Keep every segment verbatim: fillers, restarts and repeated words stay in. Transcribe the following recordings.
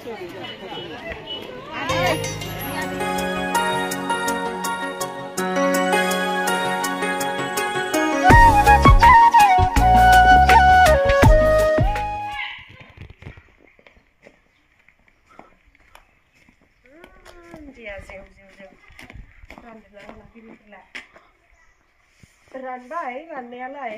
रानबाय राननायालाय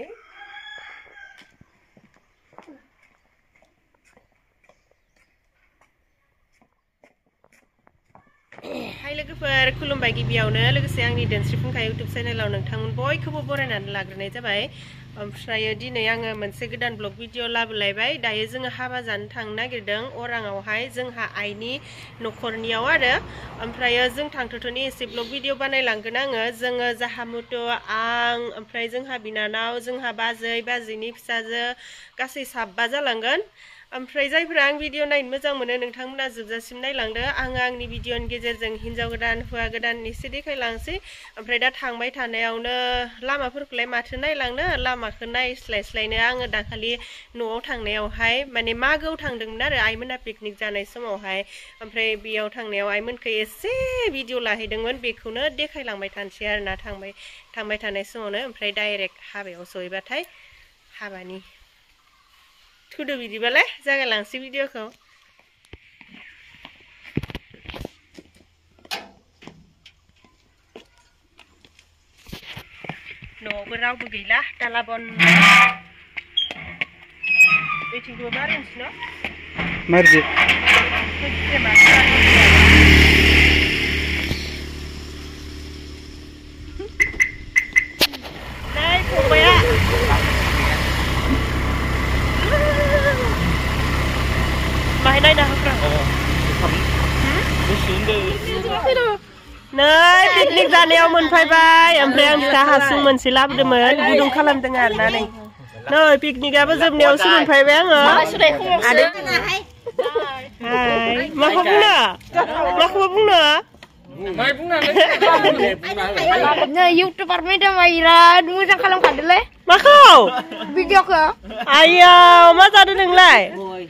हाय लोगोफोर खुलुमबाय गिबियावनो लोगोसे आंनि दोनस्रि फुंखा इउटुब चेनेलाव नोंथांमोन बयखौबो बरायनानै लाग्रोनाय जाबाय ओमफ्राय दिनै आङो मोनसे गोदान ब्लग भिडिअ लाबोलायबाय दायो जोङो हाबा जानो थांनो नागिरदों अराङावहाय जोंहा आइनि न'खरनियाव आरो ओमफ्राय जों थांथ'थ'नि एसे ब्लग भिडिअ बानायलांगोन आङो जोङो जाहामुथ' आं ओमफ्राय जोंहा बिनानाव जोंहा बाजै बाजैनि फिसाजो गासै साबा जालांगोन ओमफ्राय जायफोरा आं भिडिअ नायनो मोजां मोनो नोंथांमोना जोबजासिम नायलांदो आङो आंनि भिडिअनि गेजेरजों हिन्जाव गोदान हौवा गोदान एसे देखायलांसै ओमफ्राय दा थांबाय थानायावनो लामाफोरखौलाय माथो नायलांनो लामाखौ नायस्लायस्लायनो आङो दाखालि न'आव थांनायावहाय माने मागोआव थांदोंमोन आरो आइमोना पिकनिक जानाय समावहाय ओमफ्राय बेयाव थांनायाव आइमोनखौ एसे भिडिअ लाहैदोंमोन बेखौनो देखायलांबाय थानोसै आरोना थांबाय थांबाय थानाय समावनो ओमफ्राय डाइरेक्ट हाबायाव सहैबाथाय हाबानि थुदो बिदिबालाय जागायलांसै भिडिअखौ न'आवबो रावबो गैला दालाबन बेथिंबो मारिनोसै न' मारजि नै फंबाया माहाय नायना होफ्रा नै पिकनिक जानायाव मोनफैबाय ओमफ्राय आं फिथा हासुं मोनसे लाबोदोंमोन गुदुं खालामदों आरोना नै नै पिकनिकआबो जोबनायावसो मोनफैबाय आङो हाय माखौ बुंनो माखौबा बुंनो नै इउटुबार मेदाम बिराद मोजां खालामखादोलै माखौ भिडिअखौ आयाव मा जादों नोंलाय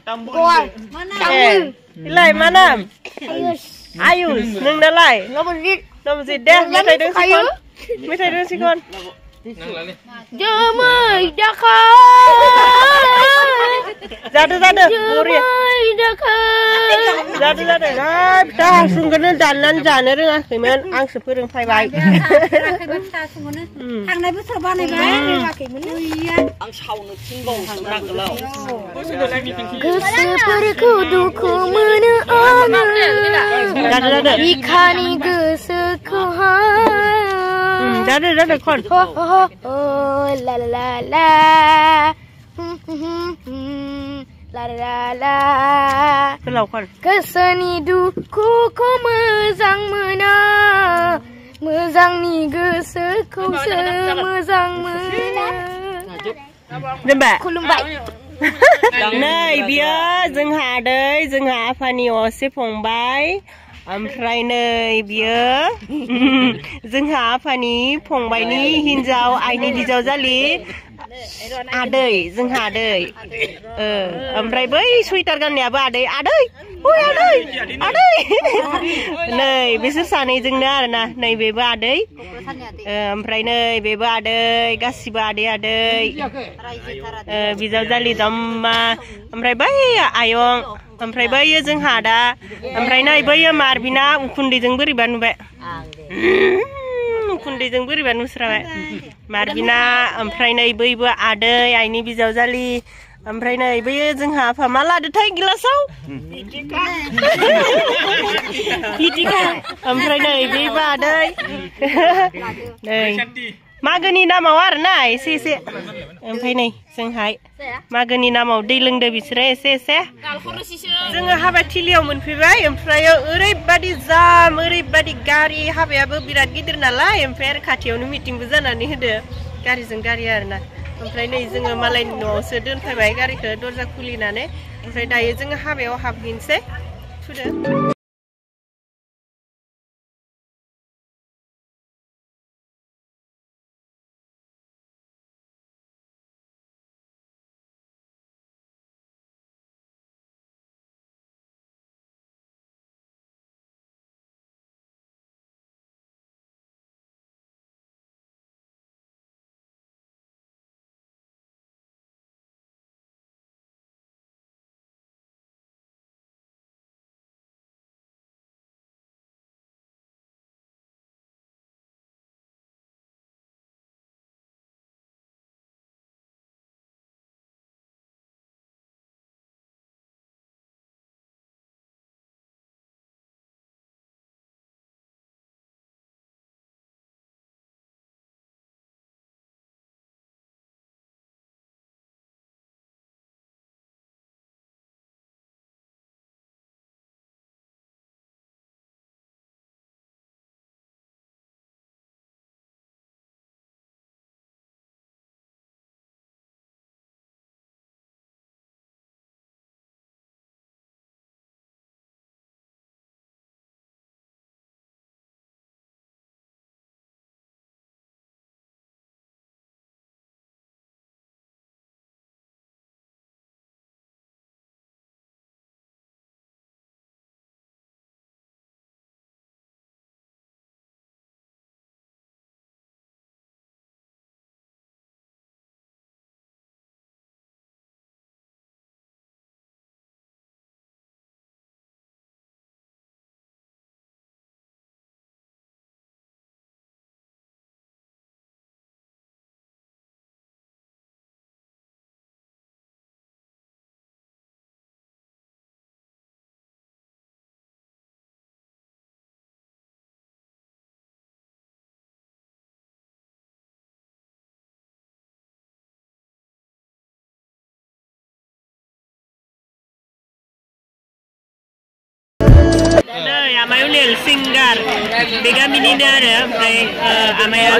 इलाय मा नाम आयुष नोंनालाय नबजित नबजित दे मेथाइ दोंसिगोन मेथाइ दोंसिगोन जोमै दाखा जादों जादों जोमै दाखा जादों जादों हाब फिथा हासुंखौनो दाननानै जानो रोङाखैमोन आंसो फोरोंफैबाय थांनाय बोसोराव बानायबाय रोङाखैमोन आं सावनो थिनबावसो नांगोलाव गोसोफोरखौ दुखु मोनो आङो जादों जादों बिखानि गोसोखौहाय जादों जादों खन हो हो हो ला ला ला ला ला ला गोलाव खन गोसोनि दुखुखौ मोजां मोना मोजांनि गोसोखौसो मोजां मोनो दोनबाय खुलुमबाय नै बियो जोंहा आदै जोंहा आफानि असे फंबाय ओमफ्राय नै बियो जोंहा आफानि फंबायनि हिन्जाव आइनि बिजावजालि आदै जोंहा आदै ओमफ्राय बै सुइटार गाननायाबो आदै आदै ओइ आदै आदै नै बिसोर सानैजोंनो आरोना नै बेबो आदै ओमफ्राय नै बेबो आदै गासिबो आदै आदै बिजावजालि जम्मा ओमफ्राय बै आयं ओमफ्राय बैयो जोंहा दा ओमफ्राय नै बैयो मारबिना उखुन्दैजों बोरैबा नुबाय उखुन्दैजों बोरैबा नुस्राबाय मारबिना ओमफ्राय नै बैबो आदै आइनि बिजावजालि ओमफ्राय नै बैयो जोंहा आफा मा लादोथाय गिलासाव पिटिका ओमफ्राय नै बेबो आदै नै मागोनि नामाव आरोना एसे एसे ओमफ्राय नै जोंहाय मागोनि नामाव दै लोंदो बिसोरो एसे एसे जोङो हाबाथिलियाव मोनफैबाय ओमफ्राय ओरैबादि जाम ओरैबादि गारि हाबायाबो बिराद गिदिर नालाय ओमफ्राय आरो खाथियावनो मिटिंबो जानानै होदो गारिजों गारि आरोना ओमफ्राय नै जोङो मालायनि न'आवसो दोनफैबाय गारिखौ दरजा खुलिनानै ओमफ्राय दायो जोङो हाबायाव हाबहैनोसै थुदो आमायुनेल सिंगार बे गामिनिनो आरो ओमफ्राय आमाया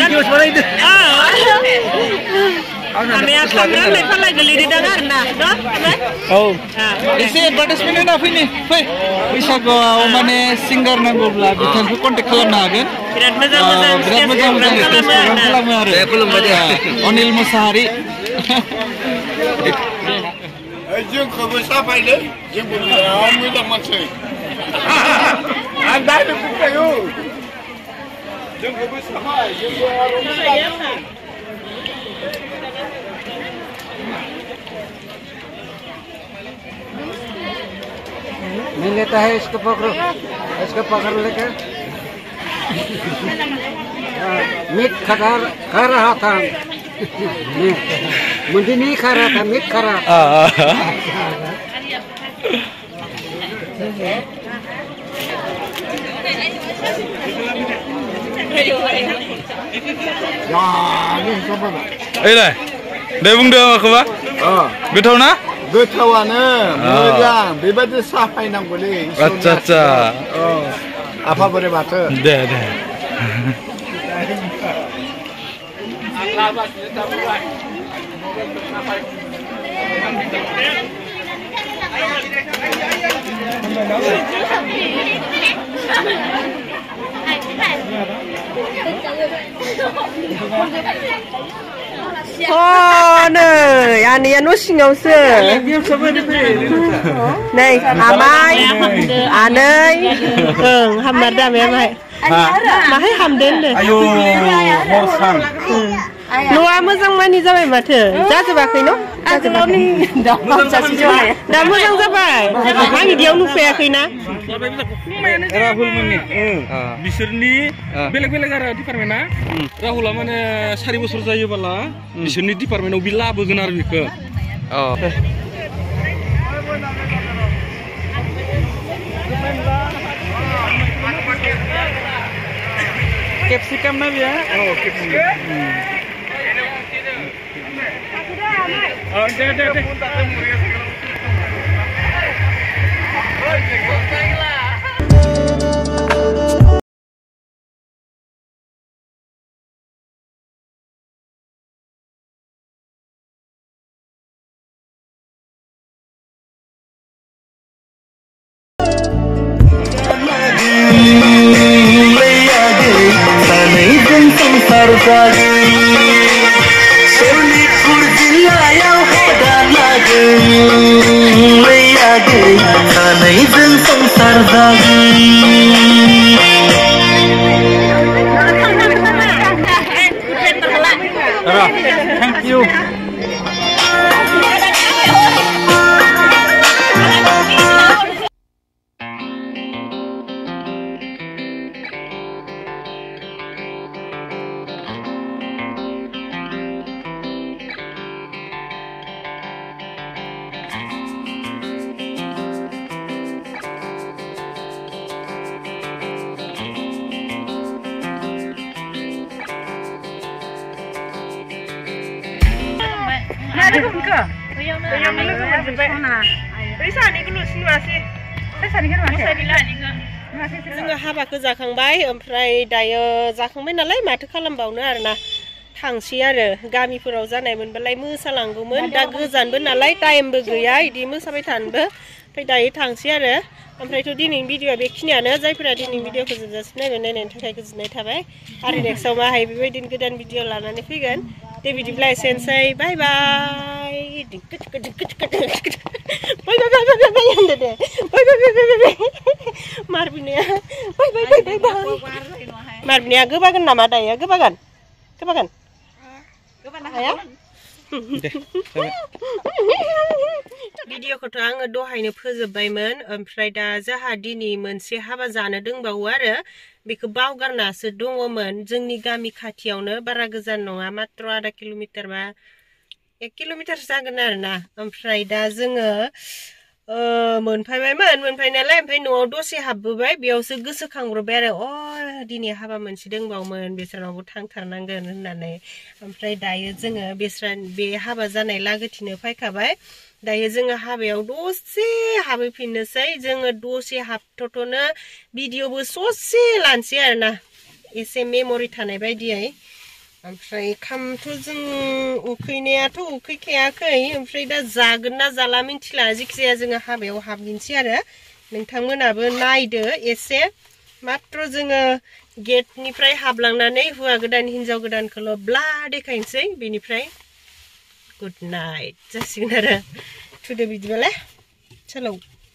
आमाया खामनानै फालाय गोलैदों आरो ना औ एसे एडभार्टाइजमेन्ट होना फैनि फै बैसागुआव माने सिंगार नांगौब्ला बिथांखौ कन्टेक्ट खालामनो हागोन बिराद मोजां मोजां बिराद मोजां मोजां स्टेज प्रग्राम खालामो आरो अनिल मुसाहारि जोंखौबो साफायलै जोंबो बिराद मोजां मानसि आं दानो बुंखायो जोंखौबो साफाय जोंबो नहीं लेता है इसको पकड़ो इसको पकड़ लेकर मीट खा खा रहा था मुझे नहीं खा रहा था मीट खा रहा था एलाय दे बुंदो माखौबा गोथाव ना गोथावानो मोजां बेबायदि साफायनांगौलै आच्छा आच्छा आफा बोराइ बाथौ दे दे Oh, no, ani anu singaw se. Nei, amai, anai, eng, hamdar dah memang. Mahai hamden deh. Ayo, morsang. Noa muzang mani zaman mata. Jatuh bakai no? Jatuh bakai. Dah muzang zaman. Hangi dia unu fair kena. Rahul mani. बिसोरनि बेलेग बेलेग आरो डिपार्टमेन्टआ राहुला माने सारि बोसोर जायोबोला बिसोरनि डिपार्टमेन्टआव बि लाबोगोन आरो बेखौ कैप्सिकम ना बिया औ कैप्सिकम अ दे दे दे Thank you. जोङो हाबाखौ जाखांबाय ओमफ्राय दायो जाखांबाय नालाय माथो खालामबावनो आरोना थांसै आरो गामिफोराव जानाय मोनबालाय मोसालांगौमोन दा गोजानबो नालाय टाइमबो गैया इदि मोसाबाय थानोबो ओमफ्राय दायो थांसै आरो ओमफ्रायथ' दिनैनि भिडिअआ बेखिनियानो जायफोरा दिनैनि भिडिअखौ जोबजासिम नायबाय नायनायनि थाखाय गोजोननाय थाबाय आरो नेक्स्टआव माहाय बेबायदिनो गोदान भिडिअ लानानै फैगोन दे बिदिब्ला एसेनोसै बाय बाय बाय बाय बाय बाय बाय होनदो दे बाय बाय बाय बाय बाय मारबिनाया बाय बाय बाय बाय बाय मारबिनाया गोबागोन नामा दायो गोबागोन गोबागोन हाया भिडिअखौथ' आङो दहायनो फोजोबबायमोन ओमफ्राय दा जोंहा दिनै मोनसे हाबा जानो दंबावो आरो बेखौ बावगारनासो दङमोन जोंनि गामि खाथियावनो बारा गोजान नङा मात्र आधा किल'मिटार बा एक किल'मिटार जागोन आरोना ओमफ्राय दा जोङो मोनफैबायमोन मोनफैनायालाय ओमफ्राय न'आव दसे हाबबोबाय बेयावसो गोसोखांब्रबाय आरो अ दिनै हाबा मोनसे दंबावोमोन बेसरावबो थांथारनांगोन होननानै ओमफ्राय दायो जोङो बेसरा बे हाबा जानाय लागोथिनो फैखाबाय दायो जोङो हाबायाव दसे हाबैफिननोसै जोङो दसे हाबथ'थ'नो भिडिअबो ससे लानोसै आरोना एसे मेम'रि थानाय बायदियै ओमफ्राय खामथ' जों उखैनायाथ' उखैखायाखै ओमफ्राय दा जागोन ना जाला मिन्थिला जिखिजाया जोङो हाबायाव हाबगिनसै आरो नोंथांमोनाबो नायदो एसे मात्र जोङो गेटनिफ्राय हाबलांनानै हौवा गोदान हिन्जाव गोदानखौल' ब्ला देखायनोसै बेनिफ्राय गुड नाइट जासिगोन आरो थुदो बिदिबालाय चलो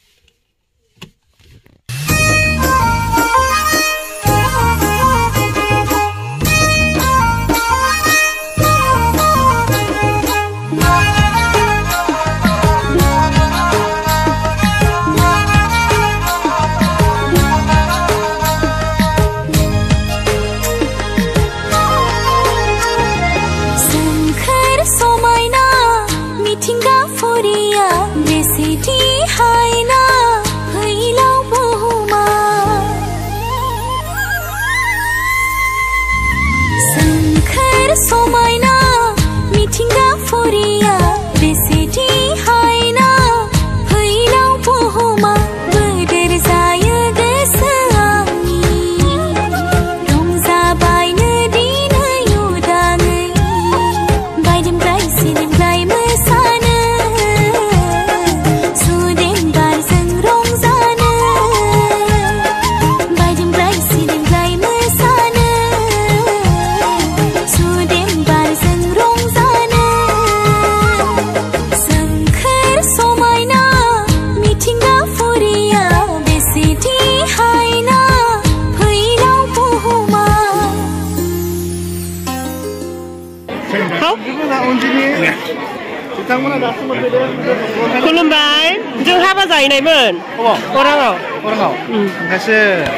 खुलुमबाय जों हाबा जाहैनायमोन अराङाव अराङाव ओंखायसो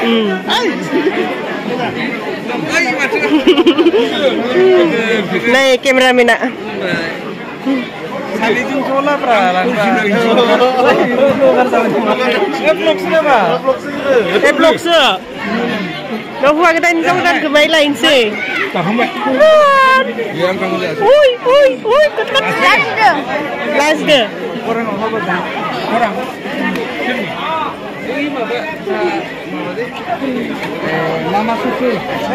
नै केमेरामेना सानैजों ज' लाब्रा ब्लगसो बेयाव हौवा गोदान हिन्जाव गोदानखौ माय लायनोसै उय उय उय लाजदो अराङाव हाबा अरां लामा ससे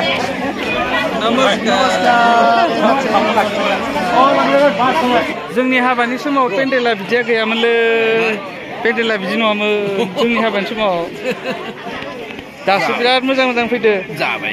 जोंनि हाबानि समाव पेन्डेला बिदिया गैयामोनलै पेन्डेला बिदि नङामोन जोंनि हाबानि समाव दासो बिराद मोजां मोजां फैदो जाबाय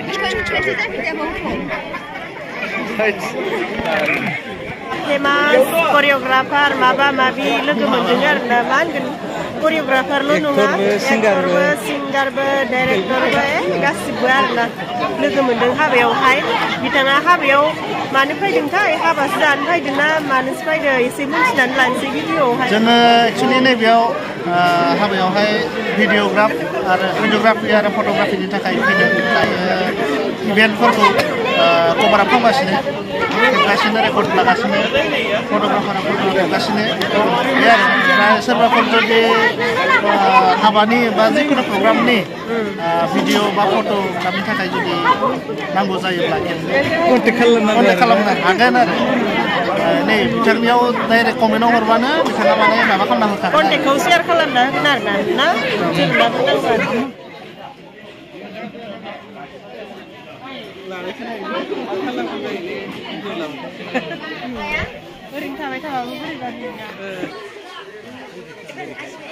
फेमास करिय'ग्राफार माबा माबि लोगो मोनदों आरोना मा होनगोन करिय'ग्राफारल' नङा एक्टरबो सिंगारबो डाइरेक्टरबो गासिबो आरोना लोगो मोनदों हाबायावहाय बिथाङा हाबायाव मानो फैदोंथाय हाबासो जानो फैदों ना मानोसो फैदों एसे मिन्थिनानै लानोसै भिडिअ'आवहाय जोङो एक्सुवेलि नैबेयाव हाबायावहाय भिडिअग्राफ आरो भिडिअग्राफि आरो फट'ग्राफिनि थाखाय फैदों दायो इभेन्टफोरखौ कभार आप खालामगासिनो खेबगासिनो रेकर्ड लागासिनो फट'ग्राफारा फट' खेबगासिनो बे आरो ओमफ्राय सोरबाफोर जुदि हाबानि बा जिखुनु प्रग्रामनि भिडिअ बा फट'ग्राफनि थाखाय जुदि नांगौ जायोब्ला कन्टेक्ट खालामनो हागोन आरो नै बिथांनियाव डाइरेक्ट कमेन्टआव हरबानो बिथाङा माने माबा खालामना होखागोन कन्टेक्टखौ शेयार खालामना होगोन आरोना ना जेनेबा नांगौ ओरैनो थाबाय थाबाबो बोरैबा